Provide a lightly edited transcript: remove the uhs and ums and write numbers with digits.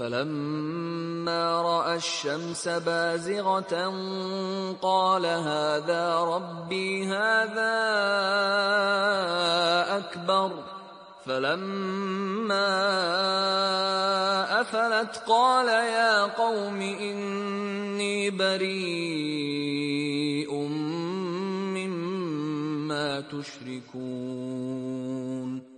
فلما رأى الشمس بازغة قال هذا ربي هذا أكبر. فلما أفلت قال يا قوم إني بريء مما تشركون.